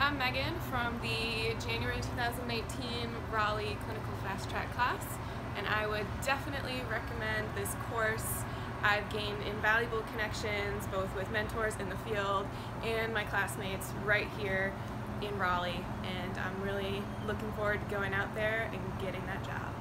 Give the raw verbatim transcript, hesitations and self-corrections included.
I'm Megan from the January two thousand eighteen Raleigh Clinical Fastrack class, and I would definitely recommend this course. I've gained invaluable connections both with mentors in the field and my classmates right here in Raleigh, and I'm really looking forward to going out there and getting that job.